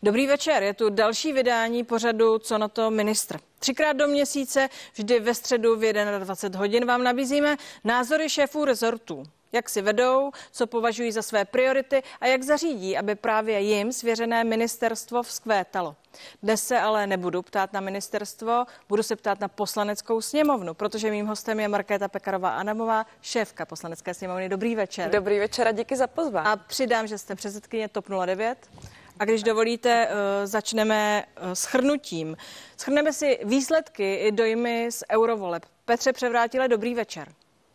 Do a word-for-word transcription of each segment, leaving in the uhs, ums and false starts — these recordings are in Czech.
Dobrý večer, je tu další vydání pořadu Co na to ministr. Třikrát do měsíce, vždy ve středu v dvacet jedna hodin vám nabízíme názory šéfů rezortů. Jak si vedou, co považují za své priority a jak zařídí, aby právě jim svěřené ministerstvo vzkvétalo. Dnes se ale nebudu ptát na ministerstvo, budu se ptát na Poslaneckou sněmovnu, protože mým hostem je Markéta Pekarová-Adamová, šéfka Poslanecké sněmovny. Dobrý večer. Dobrý večer a díky za pozvání. A přidám, že jste předsedkyně TOP nula devět. A když dovolíte, začneme shrnutím. Shrneme si výsledky i dojmy z eurovoleb. Petře Převrátile, dobrý večer.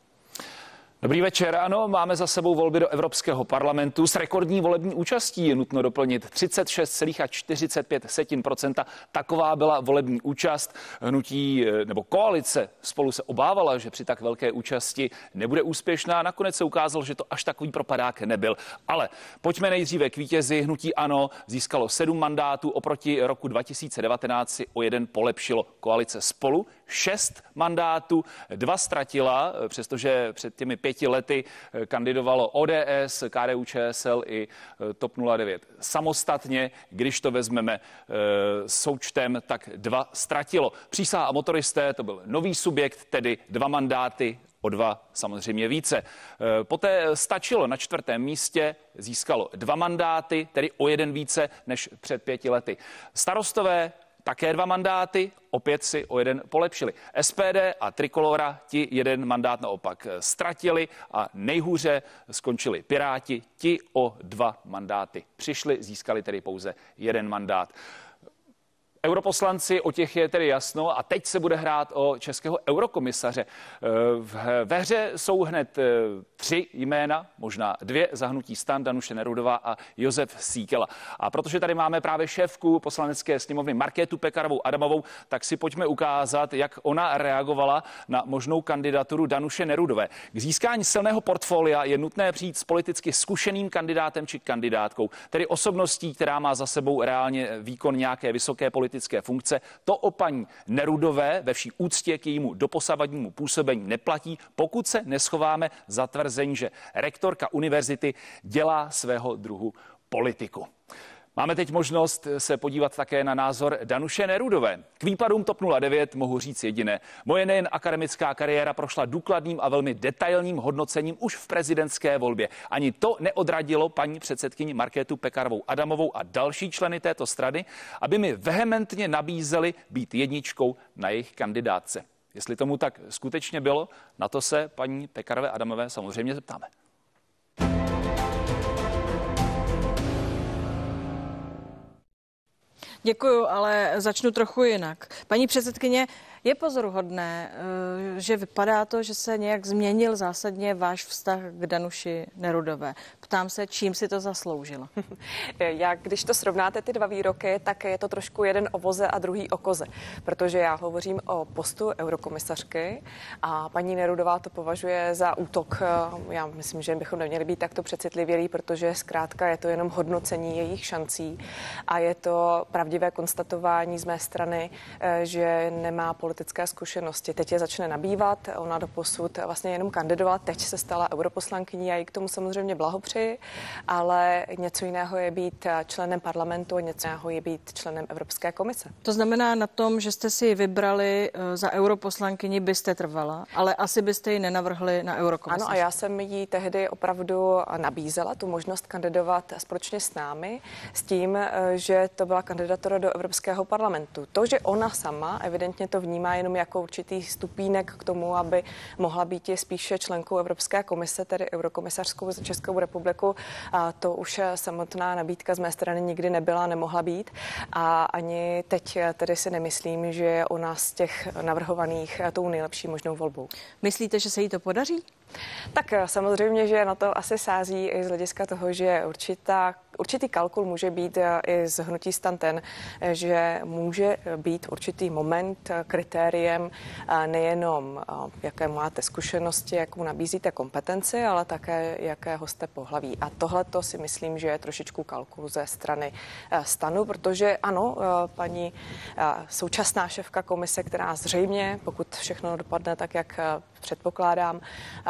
Dobrý večer, ano, máme za sebou volby do Evropského parlamentu s rekordní volební účastí, je nutno doplnit třicet šest celá čtyřicet pět procenta. Taková byla volební účast. Hnutí nebo koalice Spolu se obávala, že při tak velké účasti nebude úspěšná. Nakonec se ukázalo, že to až takový propadák nebyl. Ale pojďme nejdříve k vítězi. Hnutí ANO získalo sedm mandátů, oproti roku dva tisíce devatenáct si o jeden polepšilo. Koalice Spolu šest mandátů, dva ztratila, přestože před těmi pěti lety kandidovalo O D S, K D U Č S L i TOP nula devět. Samostatně, když to vezmeme součtem, tak dva ztratilo. Přísaha a motoristé, to byl nový subjekt, tedy dva mandáty, o dva samozřejmě více. Poté stačilo na čtvrtém místě, získalo dva mandáty, tedy o jeden více než před pěti lety. Starostové také dva mandáty, opět si o jeden polepšili. S P D a Trikolora ti jeden mandát naopak ztratili a nejhůře skončili Piráti, ti o dva mandáty přišli, získali tedy pouze jeden mandát. Europoslanci, o těch je tedy jasno a teď se bude hrát o českého eurokomisaře. Ve hře jsou hned tři jména, možná dvě za hnutí STAN, Danuše Nerudová a Josef Síkela. A protože tady máme právě šéfku Poslanecké sněmovny Markétu Pekarovou-Adamovou, tak si pojďme ukázat, jak ona reagovala na možnou kandidaturu Danuše Nerudové. K získání silného portfolia je nutné přijít s politicky zkušeným kandidátem či kandidátkou, tedy osobností, která má za sebou reálně výkon nějaké vysoké politické politické funkce. To o paní Nerudové ve vší úctě k jejímu doposavadnímu působení neplatí, pokud se neschováme za tvrzení, že rektorka univerzity dělá svého druhu politiku. Máme teď možnost se podívat také na názor Danuše Nerudové. K výpadům TOP nula devět mohu říct jediné. Moje nejen akademická kariéra prošla důkladným a velmi detailním hodnocením už v prezidentské volbě. Ani to neodradilo paní předsedkyni Markétu Pekarovou-Adamovou a další členy této strany, aby mi vehementně nabízeli být jedničkou na jejich kandidátce. Jestli tomu tak skutečně bylo, na to se paní Pekarové-Adamové samozřejmě zeptáme. Děkuju, ale začnu trochu jinak. Paní předsedkyně, je pozoruhodné, že vypadá to, že se nějak změnil zásadně váš vztah k Danuši Nerudové. Ptám se, čím si to zasloužila? Jak když to srovnáte ty dva výroky, tak je to trošku jeden o voze a druhý o koze. Protože já hovořím o postu eurokomisařky a paní Nerudová to považuje za útok. Já myslím, že bychom neměli být takto přecitlivělí, protože zkrátka je to jenom hodnocení jejich šancí a je to pravdivé konstatování z mé strany, že nemá politické zkušenosti. Teď je začne nabývat, ona doposud vlastně jenom kandidovala, teď se stala europoslankyní, já jí k tomu samozřejmě blahopřeji, ale něco jiného je být členem parlamentu a něco jiného je být členem Evropské komise. To znamená na tom, že jste si vybrali za europoslankyni, byste trvala, ale asi byste ji nenavrhli na eurokomisař. Ano, a já jsem jí tehdy opravdu nabízela tu možnost kandidovat společně s námi, s tím, že to byla kandidatura do Evropského parlamentu. To, že ona sama evidentně to vnímá jenom jako určitý stupínek k tomu, aby mohla být spíše členkou Evropské komise, tedy eurokomisařskou za Českou republiku. A to už samotná nabídka z mé strany nikdy nebyla, nemohla být. A ani teď tedy si nemyslím, že je ona z těch navrhovaných tou nejlepší možnou volbou. Myslíte, že se jí to podaří? Tak samozřejmě, že na to asi sází i z hlediska toho, že určitá, určitý kalkul může být i z hnutí STAN ten, že může být určitý moment kritériem nejenom, jaké máte zkušenosti, jakou nabízíte kompetenci, ale také jakého jste pohlaví. A tohle to si myslím, že je trošičku kalkul ze strany STANu, protože ano, paní současná šéfka komise, která zřejmě, pokud všechno dopadne tak, jak předpokládám,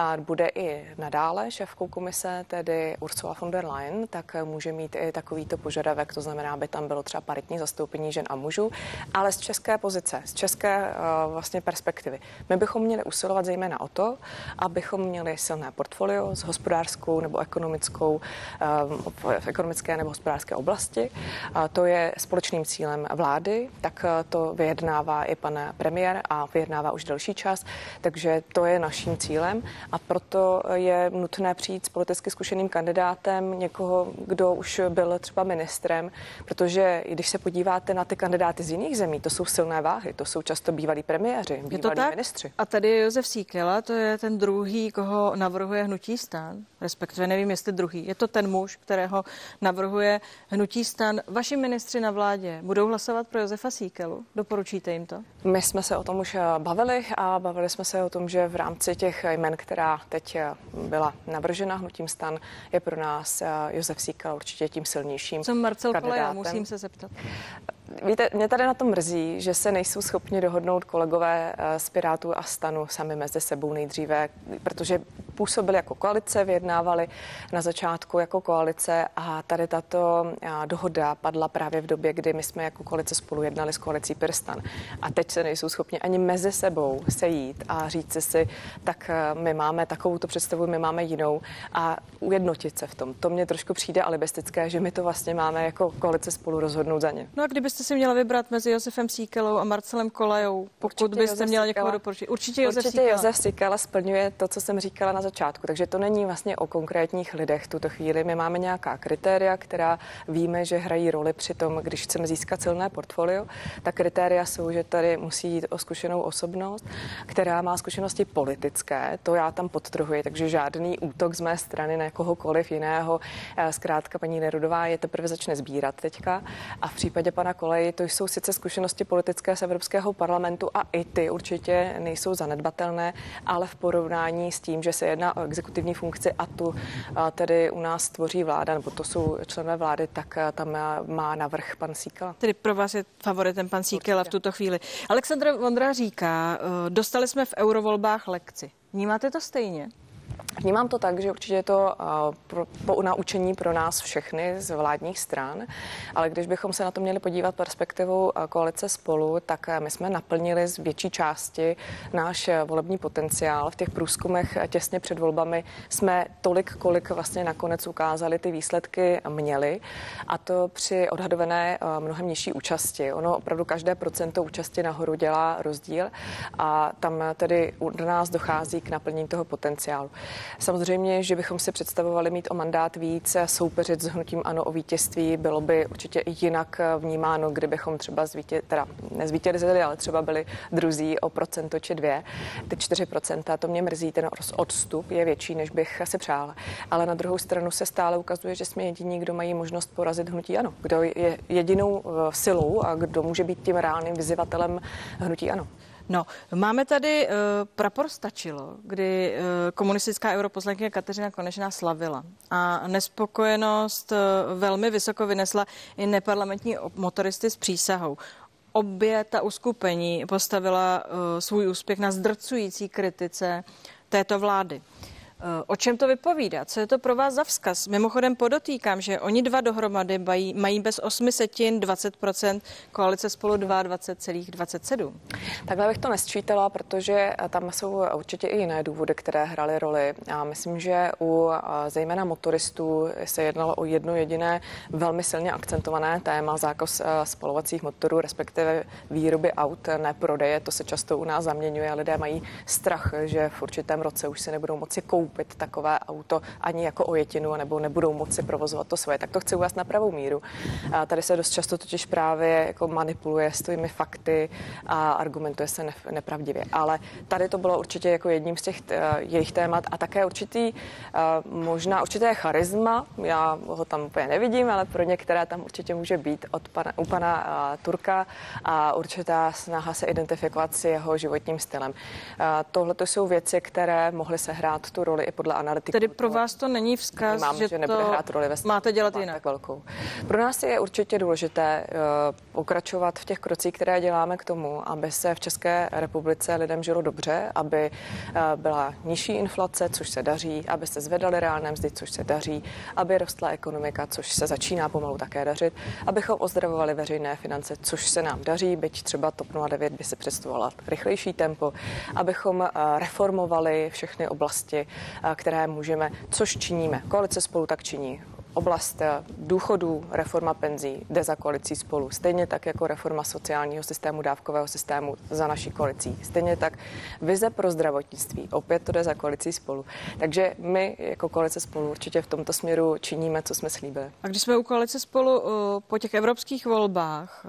a bude i nadále šéfkou komise, tedy Ursula von der Leyen, tak může mít i takovýto požadavek, to znamená, aby tam bylo třeba paritní zastoupení žen a mužů, ale z české pozice, z české uh, vlastně perspektivy. My bychom měli usilovat zejména o to, abychom měli silné portfolio s hospodářskou nebo ekonomickou, um, v ekonomické nebo hospodářské oblasti. A to je společným cílem vlády, tak to vyjednává i pan premiér a vyjednává už delší čas, takže to je naším cílem a proto je nutné přijít s politicky zkušeným kandidátem, někoho, kdo už byl třeba ministrem, protože když se podíváte na ty kandidáty z jiných zemí, to jsou silné váhy, to jsou často bývalí premiéři, bývalí ministři. A tady je Josef Síkela, to je ten druhý, koho navrhuje hnutí STAN, respektive nevím, jestli druhý. Je to ten muž, kterého navrhuje hnutí STAN. Vaši ministři na vládě budou hlasovat pro Josefa Síkelu? Doporučíte jim to? My jsme se o tom už bavili a bavili jsme se o tom, že v rámci těch jmen, která teď byla navržena hnutím STAN, je pro nás Josef Síkela určitě tím silnějším. Co Marcel Koleja, musím se zeptat. Víte, mě tady na tom mrzí, že se nejsou schopni dohodnout kolegové z Pirátů a STANu sami mezi sebou nejdříve, protože působili jako koalice, vyjednávali na začátku jako koalice a tady tato dohoda padla právě v době, kdy my jsme jako koalice spolu jednali s koalicí PirSTAN. A teď se nejsou schopni ani mezi sebou sejít a říct si, tak my máme takovouto představu, my máme jinou a ujednotit se v tom. To mně trošku přijde alibistické, že my to vlastně máme jako koalice spolu rozhodnout za ně. No a kdybyste si měla vybrat mezi Josefem Síkelou a Marcelem Kolejou, pokud určitě byste Josef měla Síkela, někoho doporučit? Určitě Josef určitě Síkela. Josef Síkela splňuje to, co jsem říkala na začátku. Takže to není vlastně o konkrétních lidech v tuto chvíli. My máme nějaká kritéria, která víme, že hrají roli při tom, když chceme získat silné portfolio. Ta kritéria jsou, že tady musí jít o zkušenou osobnost, která má zkušenosti politické. To já tam podtrhuji, takže žádný útok z mé strany na kohokoliv jiného. Zkrátka paní Nerudová je teprve začne sbírat teďka. A v případě pana Koleji to jsou sice zkušenosti politické z Evropského parlamentu a i ty určitě nejsou zanedbatelné, ale v porovnání s tím, že se jedná o exekutivní funkci a tu a tedy u nás tvoří vláda, nebo to jsou členové vlády, tak tam má navrch pan Síkela. Tedy pro vás je favoritem pan Síkela v tuto chvíli. Aleksandr Vondra říká, dostali jsme v eurovolbách lekci. Vnímáte to stejně? Vnímám to tak, že určitě je to pro, po naučení pro nás všechny z vládních stran, ale když bychom se na to měli podívat perspektivou koalice Spolu, tak my jsme naplnili z větší části náš volební potenciál. V těch průzkumech těsně před volbami jsme tolik, kolik vlastně nakonec ukázali ty výsledky měli, a to při odhadované mnohem nižší účasti. Ono opravdu každé procento účasti nahoru dělá rozdíl a tam tedy u nás dochází k naplnění toho potenciálu. Samozřejmě, že bychom si představovali mít o mandát víc, soupeřit s hnutím ANO o vítězství, bylo by určitě i jinak vnímáno, kdybychom třeba zvítě, teda nezvítězili, ale třeba byli druzí o procento či dvě. Ty čtyři procenta, to mě mrzí, ten odstup je větší, než bych si přála. Ale na druhou stranu se stále ukazuje, že jsme jediní, kdo mají možnost porazit hnutí ANO, kdo je jedinou silou a kdo může být tím reálným vyzývatelem hnutí ANO. No, máme tady uh, prapor stačilo, kdy uh, komunistická europoslankyně Kateřina Konečná slavila a nespokojenost uh, velmi vysoko vynesla i neparlamentní motoristy s přísahou. Obě ta uskupení postavila uh, svůj úspěch na zdrcující kritice této vlády. O čem to vypovídá? Co je to pro vás za vzkaz? Mimochodem podotýkám, že oni dva dohromady mají, mají bez osmi setin dvacet procent, koalice Spolu dvacet dva celá dvacet sedm. Takhle bych to nesčítala, protože tam jsou určitě i jiné důvody, které hraly roli. A myslím, že u zejména motoristů se jednalo o jedno jediné velmi silně akcentované téma, zákaz spalovacích motorů, respektive výroby aut, ne prodeje. To se často u nás zaměňuje. Lidé mají strach, že v určitém roce už si nebudou moci koupit takové auto ani jako ojetinu, nebo nebudou moci provozovat to svoje. Tak to chci uvést na pravou míru. A tady se dost často totiž právě jako manipuluje s těmi fakty a argumentuje se nepravdivě. Ale tady to bylo určitě jako jedním z těch jejich témat a také určitý, možná určité charisma. Já ho tam úplně nevidím, ale pro některé tam určitě může být od pana, u pana Turka a určitá snaha se identifikovat s jeho životním stylem. Tohle to jsou věci, které mohly sehrát tu roli roli i podle analytiků. Tedy pro vás to není vzkaz, Mám, že, že nebude to hrát roli ve máte dělat jinak? Tak velkou. Pro nás je určitě důležité uh, pokračovat v těch krocích, které děláme k tomu, aby se v České republice lidem žilo dobře, aby uh, byla nižší inflace, což se daří, aby se zvedaly reálné mzdy, což se daří, aby rostla ekonomika, což se začíná pomalu také dařit, abychom ozdravovali veřejné finance, což se nám daří, byť třeba TOP nula devět by se představovala rychlejší tempo, abychom uh, reformovali všechny oblasti, uh, které můžeme, což činíme. Koalice Spolu tak činí. Oblast důchodů, reforma penzí jde za koalicí Spolu. Stejně tak jako reforma sociálního systému, dávkového systému za naší koalicí. Stejně tak vize pro zdravotnictví. Opět to jde za koalicí Spolu. Takže my jako koalice Spolu určitě v tomto směru činíme, co jsme slíbili. A když jsme u koalice Spolu po těch evropských volbách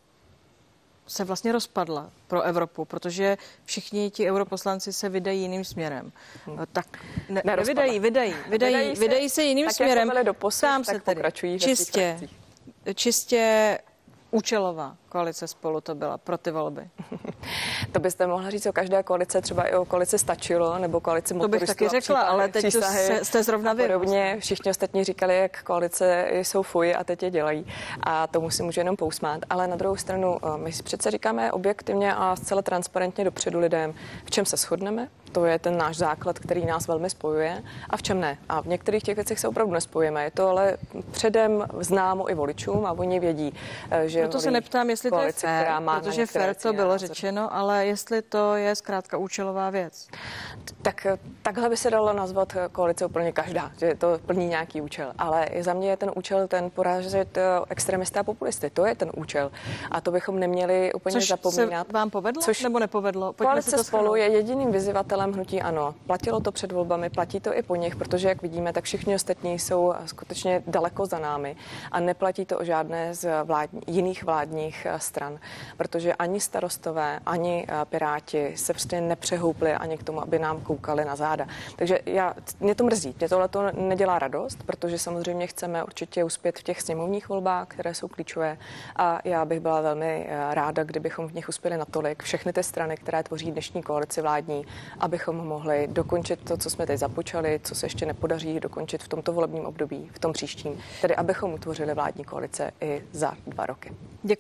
se vlastně rozpadla pro Evropu, protože všichni ti europoslanci se vydají jiným směrem. Hmm. Tak ne, vydají, vydají, vydají, vydají, se, vydají se jiným tak směrem. Jako doposud, Sám tak se tedy čistě, čistě účelová koalice Spolu to byla pro ty volby. To byste mohla říct o každé koalice, třeba i o koalici Stačilo, nebo koalici motoristů. To bych taky řekla, ale teď to se, jste zrovna vy. Podobně všichni ostatní říkali, jak koalice jsou fuj a teď je dělají. A tomu si můžu jenom pousmát. Ale na druhou stranu, my si přece říkáme objektivně a zcela transparentně dopředu lidem, v čem se shodneme. To je ten náš základ, který nás velmi spojuje, a v čem ne. A v některých těch věcech se opravdu nespojíme. Je to ale předem známo i voličům a oni vědí, že no to se neptám, jestli to je fér, protože fér to bylo názory. řečeno, ale jestli to je zkrátka účelová věc. Tak takhle by se dalo nazvat koalice úplně každá, že to plní nějaký účel. Ale za mě je ten účel ten porážet extremisty a populisty. To je ten účel. A to bychom neměli úplně Což zapomínat. Se vám povedlo Což nebo nepovedlo? Pojďme koalice Spolu je jediným vyzývatelem hnutí ANO. Platilo to před volbami, platí to i po nich, protože jak vidíme, tak všichni ostatní jsou skutečně daleko za námi a neplatí to o žádné z vládní, jiných vládních stran, protože ani starostové, ani Piráti se prostě nepřehoupli ani k tomu, aby nám koukali na záda. Takže já, mě to mrzí, mě tohle to nedělá radost, protože samozřejmě chceme určitě uspět v těch sněmovních volbách, které jsou klíčové, a já bych byla velmi ráda, kdybychom v nich uspěli natolik, všechny ty strany, které tvoří dnešní koalici vládní, abychom mohli dokončit to, co jsme teď započali, co se ještě nepodaří dokončit v tomto volebním období, v tom příštím, tedy abychom utvořili vládní koalice i za dva roky.